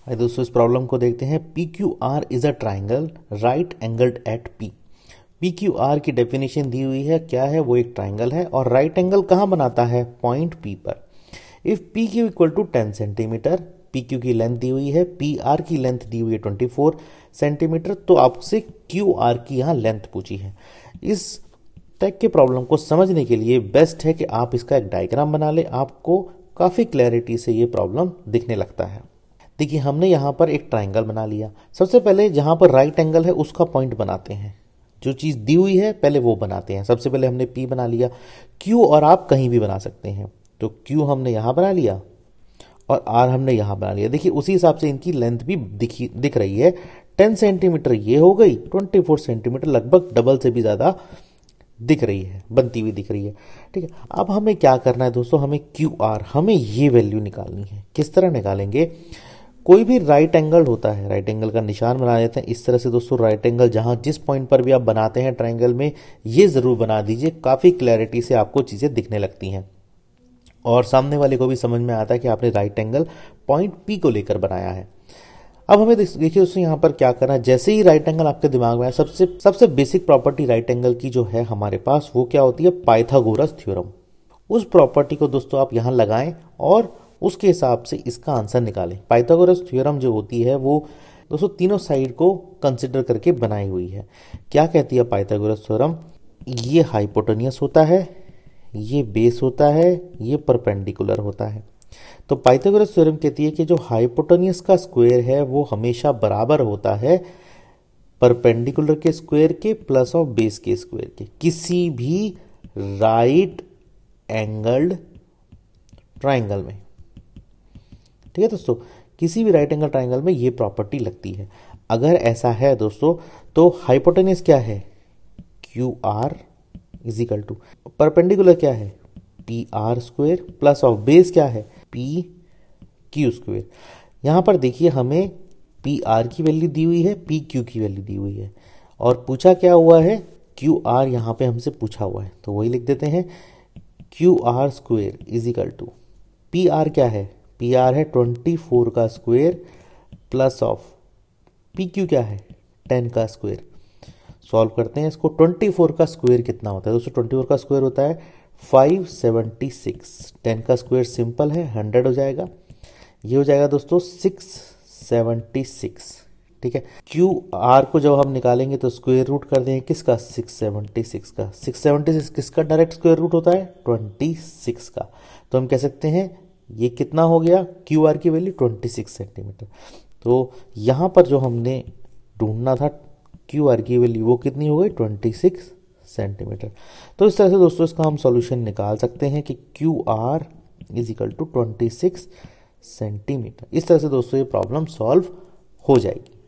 आइए दोस्तों इस प्रॉब्लम को देखते हैं। P Q R is a triangle right angled at P. P Q R की डेफिनेशन दी हुई है, क्या है वो? एक ट्राइंगल है और राइट एंगल कहाँ बनाता है? पॉइंट पी पर। If P Q equal to 10 centimetre, P Q की लेंथ दी हुई है, पी आर की लेंथ दी हुई है 24 सेंटीमीटर, तो आपसे क्यू आर की यहाँ लेंथ पूछी है। इस टाइप के प्रॉब्लम को समझने के लिए बेस्ट है कि आप इसका एक डायग्राम बना लें, आपको काफ़ी क्लैरिटी से ये प्रॉब्लम दिखने लगता है। देखिए हमने यहाँ पर एक ट्राइंगल बना लिया। सबसे पहले जहाँ पर राइट एंगल है उसका पॉइंट बनाते हैं। जो चीज़ दी हुई है पहले वो बनाते हैं। सबसे पहले हमने पी बना लिया। क्यू और आप कहीं भी बना सकते हैं, तो क्यू हमने यहाँ बना लिया और आर हमने यहाँ बना लिया। देखिए उसी हिसाब से इनकी लेंथ भी दिख रही है। 10 सेंटीमीटर ये हो गई, 24 सेंटीमीटर लगभग डबल से भी ज़्यादा दिख रही है, बनती हुई दिख रही है। ठीक है, अब हमें क्या करना है दोस्तों? हमें क्यू आर, हमें ये वैल्यू निकालनी है। किस तरह निकालेंगे? कोई भी राइट एंगल होता है, राइट एंगल का निशान बना देते हैं इस तरह से दोस्तों। राइट एंगल जहां जिस पॉइंट पर भी आप बनाते हैं ट्राइंगल में, ये जरूर बना दीजिए, काफी क्लैरिटी से आपको चीजें दिखने लगती हैं और सामने वाले को भी समझ में आता है कि आपने राइट एंगल पॉइंट पी को लेकर बनाया है। अब हमें देखिए दोस्तों यहाँ पर क्या करना है। जैसे ही राइट एंगल आपके दिमाग में आए, सबसे बेसिक प्रॉपर्टी राइट एंगल की जो है हमारे पास, वो क्या होती है? Pythagoras theorem. उस प्रॉपर्टी को दोस्तों आप यहाँ लगाएं और उसके हिसाब से इसका आंसर निकालें। पाइथागोरस थ्योरम जो होती है वो दोस्तों तीनों साइड को कंसिडर करके बनाई हुई है। क्या कहती है पाइथागोरस थ्योरम? ये हाइपोटेनियस होता है, ये बेस होता है, ये परपेंडिकुलर होता है। तो पाइथागोरस थ्योरम कहती है कि जो हाइपोटेनियस का स्क्वायर है वो हमेशा बराबर होता है परपेंडिकुलर के स्क्वायर के प्लस ऑफ बेस के स्क्वायर के, किसी भी राइट एंगल्ड ट्राइंगल में। ठीक है दोस्तों, किसी भी राइट एंगल ट्राइंगल में ये प्रॉपर्टी लगती है। अगर ऐसा है दोस्तों तो हाइपोटेनियस क्या है? Q R is equal to perpendicular क्या है? P R square plus of base क्या है? P Q square. यहां पर देखिए हमें पी आर की वैल्यू दी हुई है, पी क्यू की वैल्यू दी हुई है और पूछा क्या हुआ है? क्यू आर यहां पे हमसे पूछा हुआ है, तो वही लिख देते हैं। Q R square is equal to P R क्या है? पी आर है 24 का square plus of P Q क्या है? 10 का स्क्वायर। सॉल्व करते हैं इसको। 24 का स्क्वायर कितना होता है दोस्तों? 24 का स्क्वायर होता है 576। 10 का स्क्वायर सिंपल है, 100 हो जाएगा। ये हो जाएगा दोस्तों 676। ठीक है, क्यू आर को जब हम निकालेंगे तो स्क्वायर रूट कर देंगे किसका? 676 का। 676 किसका डायरेक्ट स्क्वायर रूट होता है? 26 का। तो हम कह सकते हैं ये कितना हो गया? क्यू आर की वैल्यू 26 सेंटीमीटर। तो यहाँ पर जो हमने ढूंढना था क्यू आर की वैल्यू, वो कितनी हो गई? 26 सेंटीमीटर। तो इस तरह से दोस्तों इसका हम सॉल्यूशन निकाल सकते हैं कि Q R is equal to 26 centimetre. इस तरह से दोस्तों ये प्रॉब्लम सॉल्व हो जाएगी।